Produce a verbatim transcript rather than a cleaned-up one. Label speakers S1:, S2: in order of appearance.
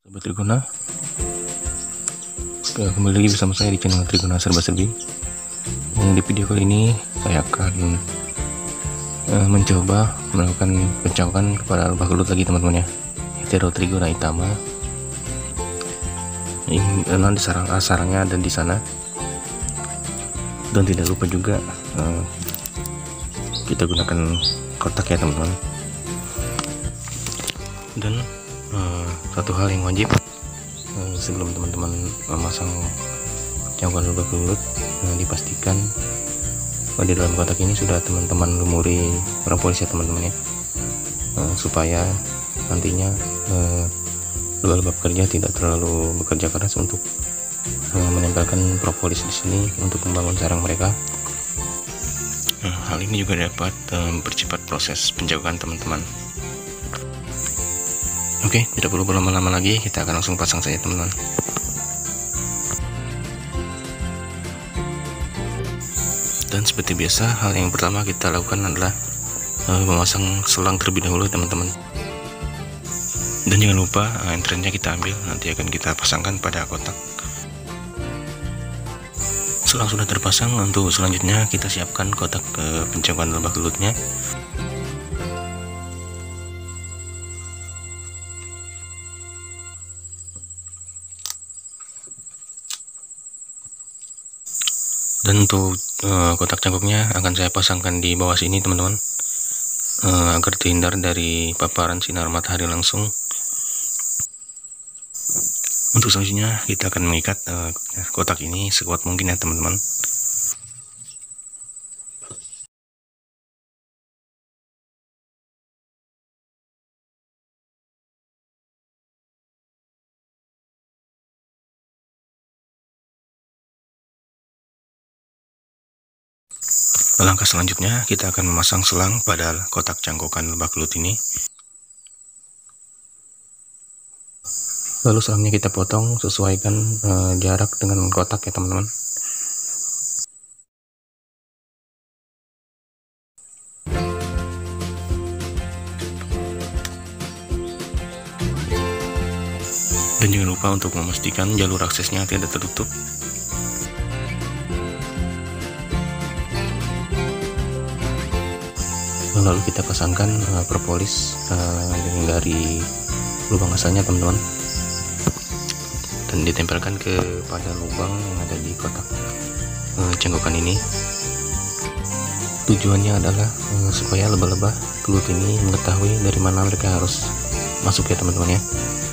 S1: Sobat Trigona, kembali lagi bersama saya di channel Trigona Serba Serbi. Di video kali ini saya akan uh, mencoba melakukan pencangkukan kepada lebah gelut lagi teman-teman ya, Heterotrigona itama. Ini di sarang A, sarangnya ada di sana. Dan tidak lupa juga uh, kita gunakan kotak ya teman-teman. Dan Uh, satu hal yang wajib uh, sebelum teman-teman memasang cangkukan lebah gelut, uh, dipastikan bahwa di dalam kotak ini sudah teman-teman lumuri propolis ya teman-teman ya, uh, supaya nantinya uh, lebah-lebah pekerja tidak terlalu bekerja keras untuk uh, menempelkan propolis di sini untuk membangun sarang mereka. Uh, hal ini juga dapat uh, mempercepat proses penjagaan teman-teman. Oke, tidak perlu berlama-lama lagi, kita akan langsung pasang saja teman-teman. Dan seperti biasa, hal yang pertama kita lakukan adalah uh, memasang selang terlebih dahulu teman-teman. Dan jangan lupa uh, entrennya kita ambil, nanti akan kita pasangkan pada kotak. Selang sudah terpasang, untuk selanjutnya kita siapkan kotak uh, pencangkukan lebah gelutnya. Dan untuk uh, kotak cangkoknya akan saya pasangkan di bawah sini teman-teman, uh, agar terhindar dari paparan sinar matahari langsung. Untuk selanjutnya kita akan mengikat uh, kotak ini sekuat mungkin ya teman-teman. Langkah selanjutnya kita akan memasang selang pada kotak cangkokan lebah gelut ini. Lalu selangnya kita potong, sesuaikan uh, jarak dengan kotak ya teman-teman. Dan jangan lupa untuk memastikan jalur aksesnya tidak tertutup. Lalu kita pasangkan uh, propolis uh, dari lubang asalnya teman-teman, dan ditempelkan kepada lubang yang ada di kotak uh, cangkokan ini. Tujuannya adalah uh, supaya lebah-lebah gelut ini mengetahui dari mana mereka harus masuk ya teman-teman ya.